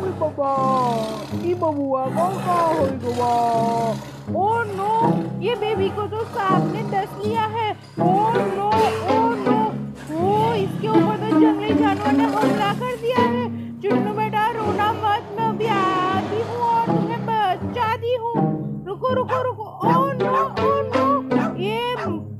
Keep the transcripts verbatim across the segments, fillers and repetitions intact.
ओए बाबा ई बबुआ को का हो गवा। ओ नो, ये बेबी को तो सांप ने डस लिया है। ओ नो ओ नो, ओ इसके ऊपर तो जंगली जानवर ने हमला कर दिया है। चुन्नू बेटा रोना मत, मैं अभी आती हूँ और तुम्हें बचाती हूँ। रुको रुको रुको। ओ नो ओ नो, ये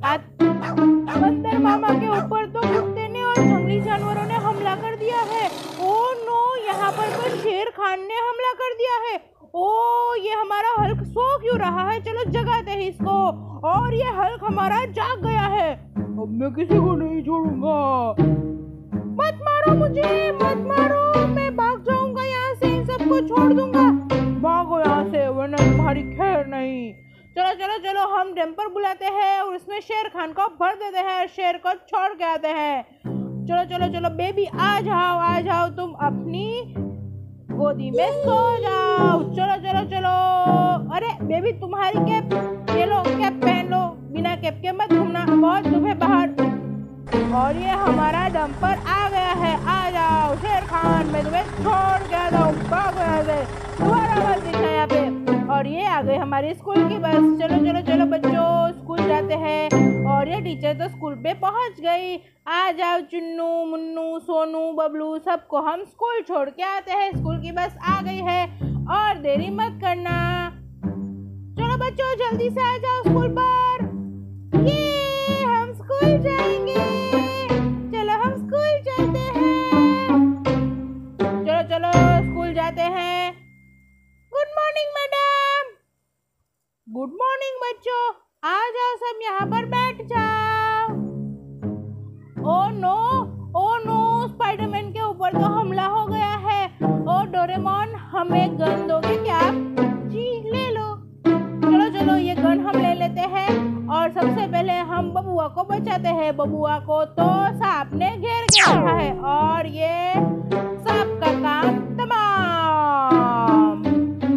बंदर मामा के ऊपर तो कुत्ते ने और जंगली जानवरों ने हमला कर दिया है। ओ नो, यहाँ पर तो शेर खान ने हमला कर दिया है। ओ ये हमारा हल्क सो क्यों रहा है? चलो जगाते हैं इसको। और ये हल्क हमारा जाग गया है। अब मैं किसी को नहीं छोड़ूंगा। मत मारो मुझे, मत मारो, मैं भाग जाऊंगा यहाँ से, इन सबको छोड़ दूंगा। भागो यहाँ से वरना तुम्हारी खैर नहीं। चलो चलो चलो, हम डंपर बुलाते हैं और उसमें शेर खान को भर देते हैं, शेर को छोड़ के आते हैं। चलो चलो चलो बेबी, आ जाओ आ जाओ, तुम अपनी गोदी में सो जाओ। चलो चलो चलो। अरे बेबी, तुम्हारी कैप ये लो, कैप पहन लो, बिना कैप के मत घूमना, बहुत धूप है बाहर। और ये हमारा डंपर आ गया है। आ जाओ शेर खान, मैं तुम्हें छोड़ के आता हूँ, भागो यहाँ से, दोबारा मत दिखना यहाँ पे। और ये आ गई हमारी स्कूल की बस। चलो चलो चलो बच्चों, स्कूल जाते हैं। और ये टीचर तो स्कूल पे पहुंच गई। आ जाओ चुन्नू मुन्नू सोनू बबलू, सबको हम स्कूल छोड़ के आते हैं। स्कूल की बस आ गई है और देरी मत करना। चलो बच्चों जल्दी से आ जाओ स्कूल पर। ये हम स्कूल जाएंगे, चलो हम स्कूल चलते हैं। चलो चलो स्कूल जाते हैं। Good morning madam. Good morning बच्चों, आ जाओ सब यहाँ पर बैठ जाओ। Oh no oh no, Spiderman के ऊपर तो हमला हो गया है। ओ डोरेमोन, हमें गन दोगे क्या? जी ले लो। चलो चलो, ये गन हम ले लेते हैं और सबसे पहले हम बबुआ को बचाते हैं। बबुआ को तो सांप ने घेर के रखा है और ये सांप का काम तमाम।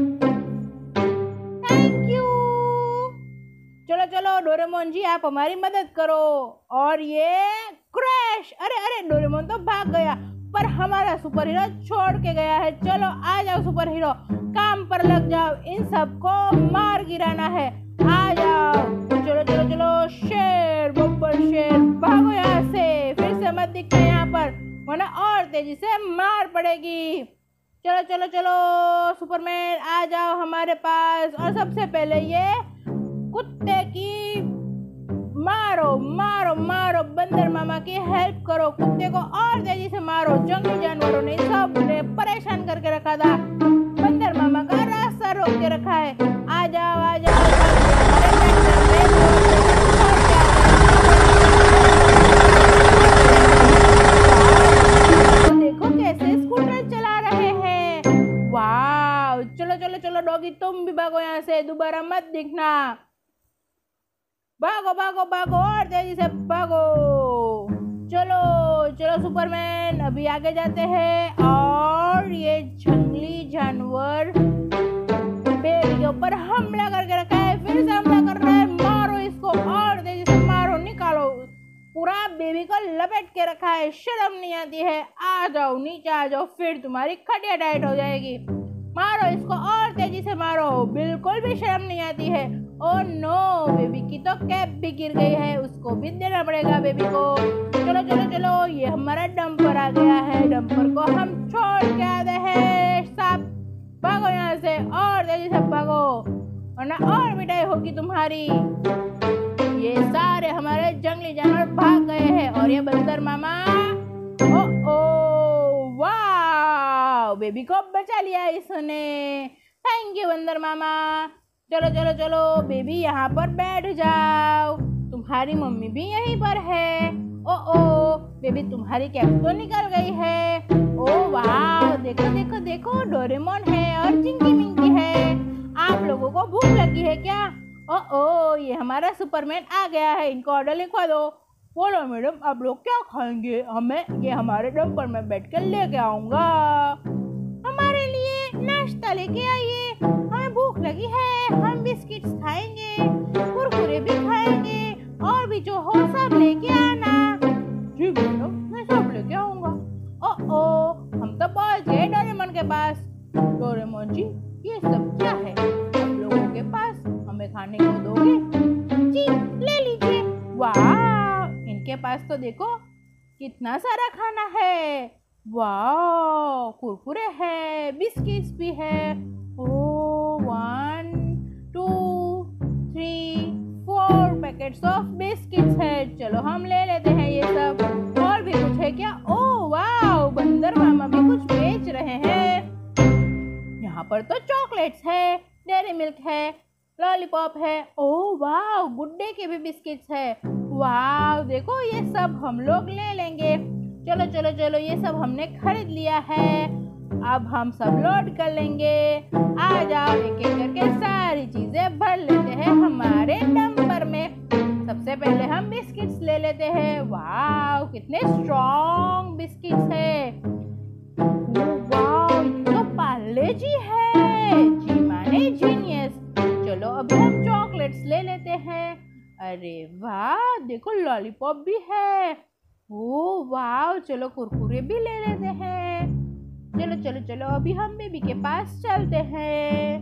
Thank you. चलो चलो डोरेमोन जी, आप हमारी मदद करो। और ये क्रैश, अरे अरे डोरेमोन तो भाग गया, पर हमारा सुपर हीरो छोड़ के गया है। चलो आ जाओ सुपर हीरो, काम पर लग जाओ, इन सबको मार गिराना है। आ जाओ। चलो चलो चलो, शेर बब्बर शेर, भागो यहाँ से, फिर से मत दिखना यहाँ पर, वरना और तेजी से मार पड़ेगी। चलो चलो चलो सुपरमैन, आ जाओ हमारे पास। और सबसे पहले ये कुत्ते की मारो मारो मारो, बंदर मामा की हेल्प करो, कुत्ते को और तेजी से मारो। जंगली जानवरों ने सब ने परेशान करके रखा था, बंदर मामा का रास्ता रोक के रखा है। आ जाओ आ जाओ, देखो कैसे स्कूटर चला रहे हैं। वाह, चलो चलो चलो डॉगी, तुम भी भागो यहाँ से, दोबारा मत दिखना। भागो भागो भागो और तेजी से भागो। चलो चलो सुपरमैन, अभी आगे जाते हैं। और ये जंगली जानवर बेबी के ऊपर हमला करके रखा है, फिर से हमला कर रहा है। मारो इसको और तेजी से मारो, निकालो, पूरा बेबी को लपेट के रखा है। शर्म नहीं आती है? आ जाओ नीचे आ जाओ, फिर तुम्हारी खटिया टाइट हो जाएगी। मारो इसको और तेजी से मारो, बिल्कुल भी शर्म नहीं आती है। ओ नो, बेबी की तो कैप भी गिर गई है, उसको भी देना पड़ेगा बेबी को। चलो चलो चलो, ये हमारा डंपर आ गया है, डंपर को हम छोड़ के आते हैं। सांप भागो यहाँ से और तेजी से भागो, वरना और मिठाई होगी तुम्हारी। ये सारे हमारे जंगली जानवर भाग गए हैं और ये बंदर मामा, ओ ओ वाह, बेबी को बचा लिया इसने। थैंक यू बंदर मामा। चलो चलो चलो बेबी, यहाँ पर बैठ जाओ, तुम्हारी मम्मी भी यहीं पर है। ओ ओ बेबी, तुम्हारी कैप तो निकल गई है। ओ वाह, देखो देखो देखो, डोरेमोन है और चिंकी मिंकी है। आप लोगों को भूख लगी है क्या? ओ ओ, ये हमारा सुपरमैन आ गया है, इनको ऑर्डर लिखवा दो। बोलो मैडम, आप लोग क्या खाएंगे? हमें ये हमारे डंपर में बैठ कर लेके आऊंगा। हमारे लिए नाश्ता लेके आइए, हमें भूख लगी है, हम बिस्किट्स खाएंगे, कुरकुरे भी खाएंगे, और भी जो हो सब लेके आना। जी मैडम, मैं सब लेके आऊंगा। ओ ओ, हम तो पहुंच गए डोरेमोन के पास। डोरेमोन जी, ये सब क्या है? आप लोगों के पास हमें खाने को दोगे? जी, ले लीजिए। वाह, इनके पास तो देखो कितना सारा खाना है। वाह, कुरकुरे है, बिस्किट्स भी है। Oh, one two three four packets of biscuits है। चलो हम ले लेते हैं ये सब। और भी कुछ है क्या? ओ वाह, बंदर मामा भी कुछ बेच रहे हैं। यहाँ पर तो चॉकलेट्स है, डेयरी मिल्क है, लॉलीपॉप है। ओ वाह, गुड्डे के भी बिस्किट्स है। वाह, देखो ये सब हम लोग ले लेंगे। चलो चलो चलो, ये सब हमने खरीद लिया है। अब हम सब लोड कर लेंगे। आ जाओ, एक एक करके सारी चीजें भर लेते हैं हमारे डंपर में। सबसे पहले हम बिस्किट्स ले लेते हैं। वाह, कितने स्ट्रॉन्ग बिस्किट्स है। वाह, तो पार्ले जी है। जी माने जीनियस। चलो अब हम चॉकलेट्स ले लेते हैं। अरे वाह, देखो लॉलीपॉप भी है। ओ वाह, चलो कुरकुरे भी ले लेते हैं। चलो चलो चलो, अभी हम बेबी के पास चलते हैं।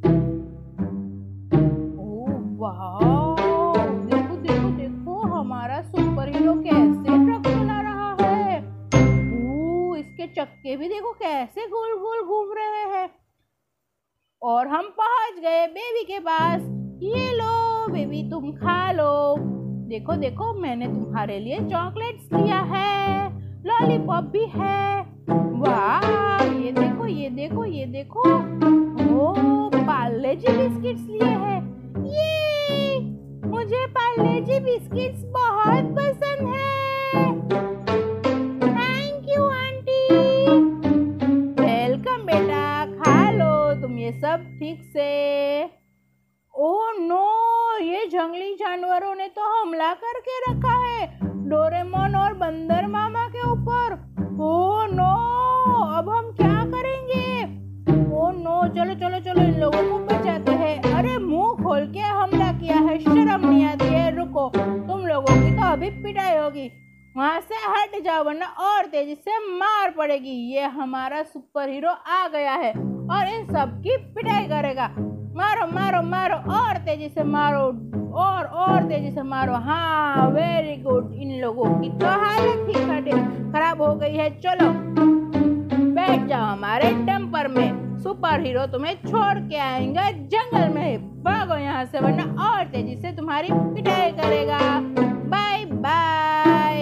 ओ वाह, देखो देखो देखो, हमारा सुपर हीरो कैसे ट्रक चला रहा है। ओ, इसके चक्के भी देखो कैसे गोल गोल घूम रहे हैं। और हम पहुंच गए बेबी के पास। ये लो बेबी, तुम खा लो। देखो देखो, मैंने तुम्हारे लिए चॉकलेट्स लिया है, लॉलीपॉप भी है। वाह, ये देखो ये देखो ये देखो। ओ, पार्ले जी बिस्किट्स लिए हैं। ये, मुझे पार्ले जी बिस्किट्स बहुत पसंद है। Thank you aunty. वेलकम बेटा, खा लो तुम ये सब ठीक से। ओ नो, ये जंगली जानवरों ने तो हमला करके रखा है डोरेमोन और बंदर मामा के ऊपर। ओ नो, अब हम क्या करेंगे? ओ नो, चलो चलो चलो, इन लोगों को बचाते हैं। अरे मुंह खोल के हमला किया है, शर्म नहीं आती है? रुको, तुम लोगों की तो अभी पिटाई होगी। वहां से हट जाओ वरना और तेजी से मार पड़ेगी। ये हमारा सुपर हीरो आ गया है और इन सब की पिटाई करेगा। मारो मारो मारो, और तेजी से मारो, और और तेजी से मारो। हाँ, वेरी गुड। इन लोगों की तो हालत ही खराब हो गई है। चलो बैठ जाओ हमारे डंपर में। सुपर हीरो तुम्हें छोड़ के आएंगे जंगल में। भागो यहाँ से वरना और तेजी से तुम्हारी पिटाई करेगा। Bye bye.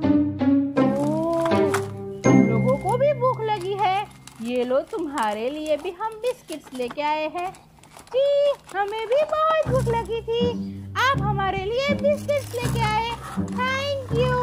लोगों को भी भूख लगी है। ये लो, तुम्हारे लिए भी हम बिस्किट्स लेके आए हैं। जी, हमें भी बहुत भूख लगी थी। आप हमारे लिए बिस्किट्स लेके आए, थैंक यू।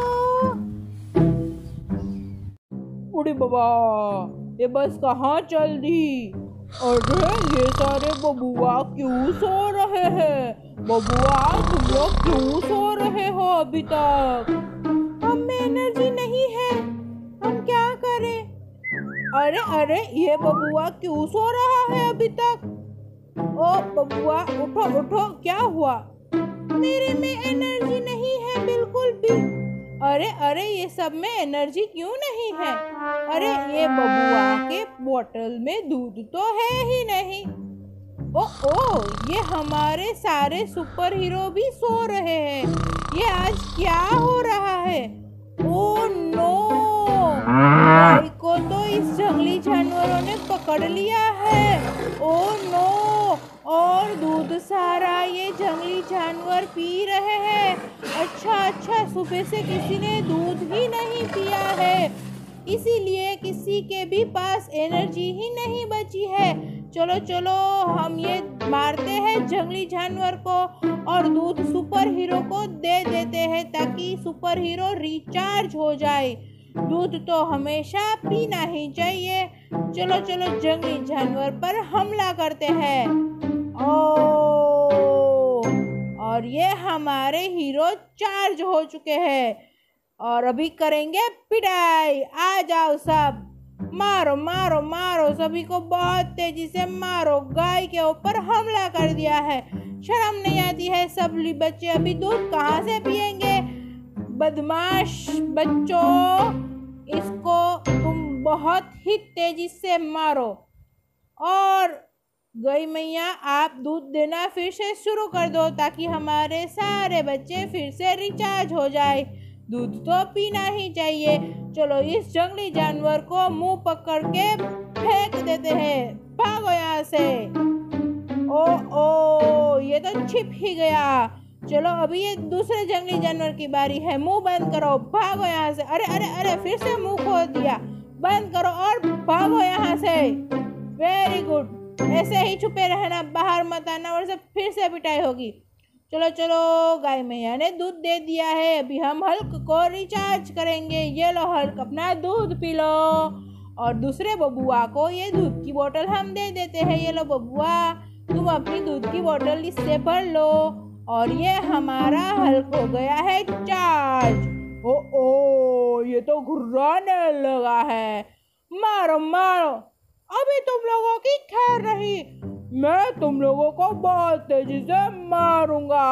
उड़ी बाबा, ये बस कहाँ चल दी? अरे ये सारे बबुआ क्यों सो रहे हैं? बबुआ, तुम लोग क्यों सो रहे हो अभी तक? हमें एनर्जी नहीं है, हम क्या करें? अरे अरे, ये बबुआ क्यों सो रहा है अभी तक? ओ बबुआ, उठो उठो, क्या हुआ? मेरे में एनर्जी नहीं है बिल्कुल भी। अरे अरे, ये सब में एनर्जी क्यों नहीं है? अरे ये बबुआ के बोतल में दूध तो है ही नहीं। ओ ओ, ये हमारे सारे सुपर हीरो भी सो रहे हैं। ये आज क्या हो रहा है? ओ नो, भाई को तो इस जंगली जानवरों ने पकड़ लिया है। ओ नो, और दूध सारा ये जंगली जानवर पी रहे हैं। अच्छा अच्छा, सुबह से किसी ने दूध ही नहीं पिया है, इसीलिए किसी के भी पास एनर्जी ही नहीं बची है। चलो चलो, हम ये मारते हैं जंगली जानवर को और दूध सुपर हीरो को दे देते हैं ताकि सुपर हीरो रिचार्ज हो जाए। दूध तो हमेशा पीना ही चाहिए। चलो चलो, जंगली जानवर पर हमला करते हैं। ओ, और ये हमारे हीरो चार्ज हो चुके हैं और अभी करेंगे पिटाई। आ जाओ सब, मारो मारो मारो, सभी को बहुत तेजी से मारो। गाय के ऊपर हमला कर दिया है। शर्म नहीं आती है? सब बच्चे अभी दूध कहाँ से पिएंगे? बदमाश बच्चों, इसको तुम बहुत ही तेजी से मारो। और गई मैया आप दूध देना फिर से शुरू कर दो ताकि हमारे सारे बच्चे फिर से रिचार्ज हो जाए। दूध तो पीना ही चाहिए। चलो इस जंगली जानवर को मुंह पकड़ के फेंक देते हैं। भागो यहाँ से। ओ ओ ये तो छिप ही गया। चलो अभी ये दूसरे जंगली जानवर की बारी है। मुंह बंद करो, भागो यहाँ से। अरे अरे अरे फिर से मुंह खोल दिया। बंद करो और भागो यहाँ से। Very good. ऐसे ही छुपे रहना, बाहर मत आना वरना फिर से पिटाई होगी। चलो चलो गाय मैया ने दूध दे दिया है। अभी हम हल्क को रिचार्ज करेंगे। ये लो हल्क अपना दूध पी लो। और दूसरे बबुआ को ये दूध की बोतल हम दे देते हैं। ये लो बबुआ तुम अपनी दूध की बोतल इससे भर लो। और ये हमारा हल्क हो गया है चार्ज। ओ ओ ये तो घुर्राने लगा है। मारो मारो, अभी तुम लोगों की खैर नहीं। मैं तुम लोगों को बहुत तेजी से मारूंगा।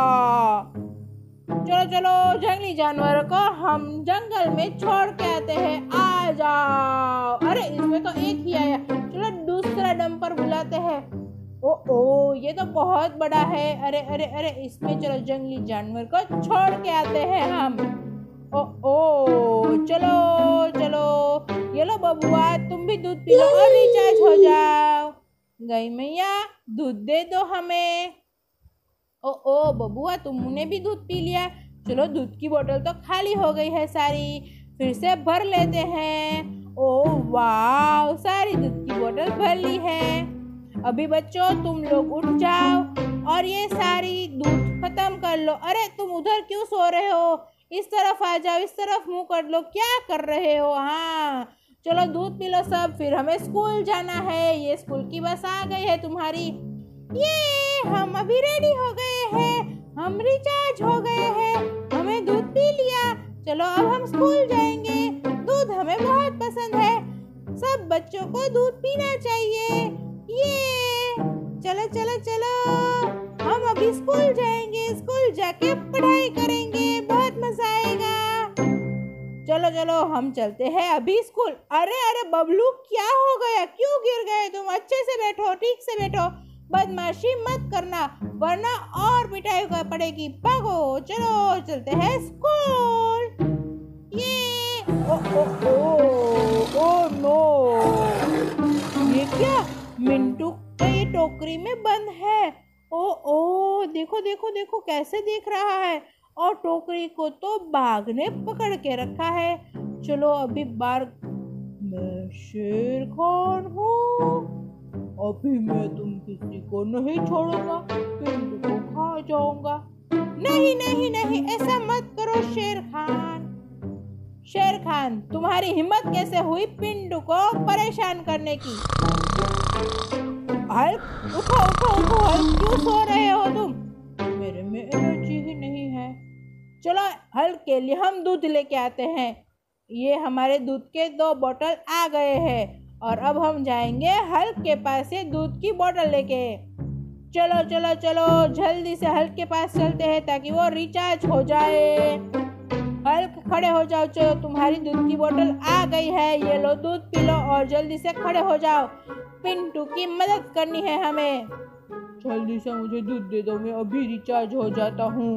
चलो चलो जंगली जानवर को हम जंगल में छोड़ के आते हैं। आ जाओ। अरे इसमें तो एक ही आया। चलो दूसरा डंपर बुलाते हैं। ओ ओ ये तो बहुत बड़ा है। अरे अरे अरे इसमें चलो जंगली जानवर को छोड़ के आते हैं हम। ओ ओ चलो चलो ये लो बबुआ तुम भी दूध पी लो और रिचार्ज हो जाओ। गई मैया दूध दे दो हमें। ओ ओ बबुआ तुमने भी दूध पी लिया। चलो दूध की बोतल तो खाली हो गई है सारी, फिर से भर लेते हैं। ओ वाह सारी दूध की बोतल भर ली है। अभी बच्चों तुम लोग उठ जाओ और ये सारी दूध खत्म कर लो। अरे तुम उधर क्यों सो रहे हो? इस तरफ आ जाओ, इस तरफ मुंह कर लो। क्या कर रहे हो? हाँ चलो दूध पी लो सब, फिर हमें स्कूल जाना है। ये स्कूल की बस आ गई है तुम्हारी। ये हम अभी रेडी हो गए हैं, हम रिचार्ज हो गए हैं, हमें दूध पी लिया। चलो अब हम स्कूल जाएंगे। दूध हमें बहुत पसंद है, सब बच्चों को दूध पीना चाहिए। ये चलो चलो चलो हम अभी स्कूल जाएंगे, स्कूल जाके पढ़ाई करेंगे, बहुत मजा आएगा। चलो चलो हम चलते हैं अभी स्कूल। अरे अरे बबलू क्या हो गया? क्यों गिर गए तुम? अच्छे से बैठो, ठीक से बैठो, बदमाशी मत करना वरना और पिटाई पड़ेगी। भागो चलो चलते हैं स्कूल। ये ओ ओ ओ ओ नो, ये क्या? मिंटू का ये टोकरी में बंद है। ओ ओ देखो देखो देखो कैसे देख रहा है, और टोकरी को तो बाघ ने पकड़ के रखा है। चलो अभी बार मैं शेर खान हूँ, अभी मैं तुम किसी को नहीं छोड़ूंगा, पिंडू को खा जाऊंगा। नहीं नहीं नहीं ऐसा मत करो शेर खान। शेर खान तुम्हारी हिम्मत कैसे हुई पिंडू को परेशान करने की? हल्क उठो उठो उठो, हल्क क्यों सो रहे हो तुम? मेरे में एनर्जी ही नहीं है। चलो हल्क के लिए हम दूध लेके आते हैं। ये हमारे दूध के दो बोतल आ गए हैं और अब हम जाएंगे हल्क के पास से दूध की बोतल लेके। चलो चलो चलो जल्दी से हल्क के पास चलते हैं ताकि वो रिचार्ज हो जाए। हल्क खड़े हो जाओ, चलो तुम्हारी दूध की बोतल आ गई है, ये लो दूध पी लो और जल्दी से खड़े हो जाओ। पिंटू की मदद करनी है हमें। जल्दी से मुझे दूध दे दो, मैं अभी रिचार्ज हो जाता हूँ।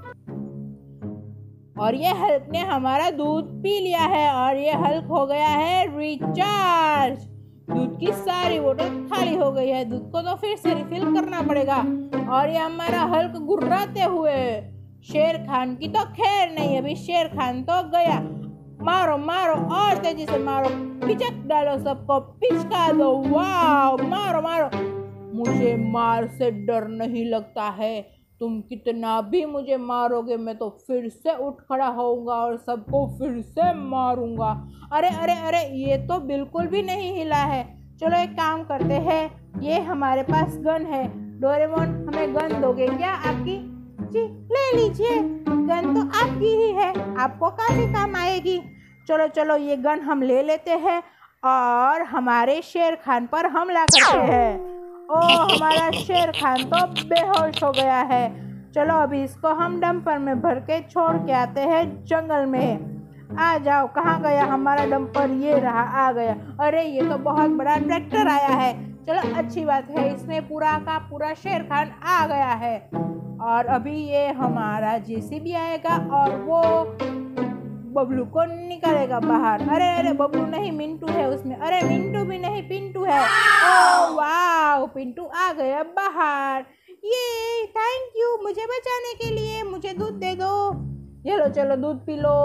और ये हल्क ने हमारा दूध पी लिया है और ये हल्क हो गया है रिचार्ज। दूध की सारी बोतल खाली हो गई है, दूध को तो फिर से रिफिल करना पड़ेगा। और ये हमारा हल्क गुर्राते हुए शेर खान की तो खैर नहीं, अभी शेर खान तो गया। मारो मारो और तेजी से मारो, पिचक डालो सबको, पिचका दो। वाह मारो मारो, मुझे मार से डर नहीं लगता है। तुम कितना भी मुझे मारोगे मैं तो फिर से उठ खड़ा होऊंगा और सबको फिर से मारूंगा। अरे अरे अरे ये तो बिल्कुल भी नहीं हिला है। चलो एक काम करते हैं, ये हमारे पास गन है। डोरेमोन हमें गन दोगे क्या आपकी? जी ले लीजिए, गन तो आपकी ही है, आपको काफी काम आएगी। चलो चलो ये गन हम ले लेते हैं और हमारे शेर खान पर हमला करते हैं। ओ हमारा शेर खान तो बेहोश हो गया है। चलो अभी इसको हम डंपर में भर के छोड़ के आते हैं जंगल में। आ जाओ, कहाँ गया हमारा डंपर? ये रहा, आ गया। अरे ये तो बहुत बड़ा ट्रैक्टर आया है। चलो अच्छी बात है, इसमें पूरा का पूरा शेर खान आ गया है। और अभी ये हमारा जेसीबी आएगा और वो बबलू को निकालेगा बाहर। अरे अरे बबलू नहीं, मिंटू है उसमें। अरे मिंटू भी नहीं, पिंटू है। ओह वाह, पिंटू आ गया बाहर। ये थैंक यू मुझे बचाने के लिए। मुझे दूध दे दो। ये लो, चलो दूध पी लो।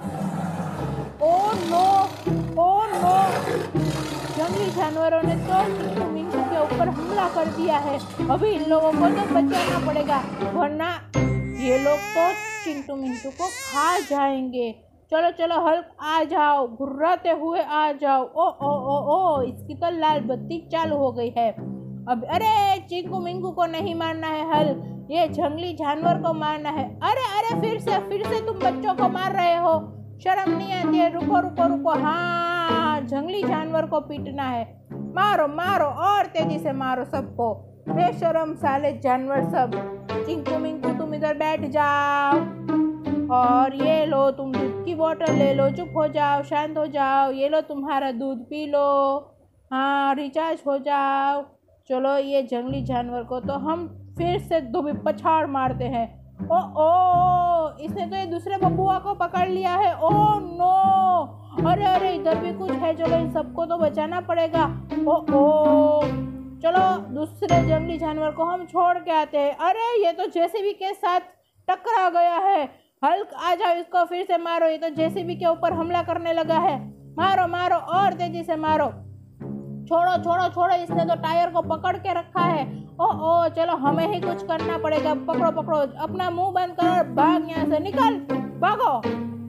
ओह नो, ओह नो, जंगली जानवरों ने तो चिंटू मिंटू के ऊपर हमला कर दिया है। अभी इन लोगों को तो बचाना पड़ेगा, वरना ये लोग तो चिंटू मिंटू को खा जाएंगे। चलो चलो हल्क आ जाओ, घुर्राते हुए आ जाओ। ओ ओ ओ ओ इसकी तो लाल बत्ती चालू हो गई है। अब अरे चिंकू मिंकू को नहीं मारना है हल्क, ये जंगली जानवर को मारना है। अरे अरे फिर से फिर से तुम बच्चों को मार रहे हो, शर्म नहीं आती है? रुको रुको रुको, हाँ जंगली जानवर को पीटना है। मारो मारो और तेजी से मारो सबको, बेशरम साले जानवर सब। चिंकू मिंकू तुम इधर बैठ जाओ और ये लो तुम दूध की बोतल ले लो। चुप हो जाओ, शांत हो जाओ। ये लो तुम्हारा दूध पी लो, हाँ रिचार्ज हो जाओ। चलो ये जंगली जानवर को तो हम फिर से दुबी पछाड़ मारते हैं। ओ ओ इसने तो ये दूसरे बबुआ को पकड़ लिया है। ओ नो, अरे अरे इधर भी कुछ है। चलो इन सबको तो बचाना पड़ेगा। ओ ओ चलो दूसरे जंगली जानवर को हम छोड़ के आते हैं। अरे ये तो जेसीबी के साथ टकरा गया है। हल्क आ जाओ, इसको फिर से मारो। ये तो जेसीबी के ऊपर हमला करने लगा है। मारो मारो और तेजी से मारो। छोड़ो छोड़ो छोड़ो, इसने तो टायर को पकड़ के रखा है। ओ ओ चलो हमें ही कुछ करना पड़ेगा। पकड़ो पकड़ो, अपना मुंह बंद करो, भाग यहाँ से, निकल, भागो।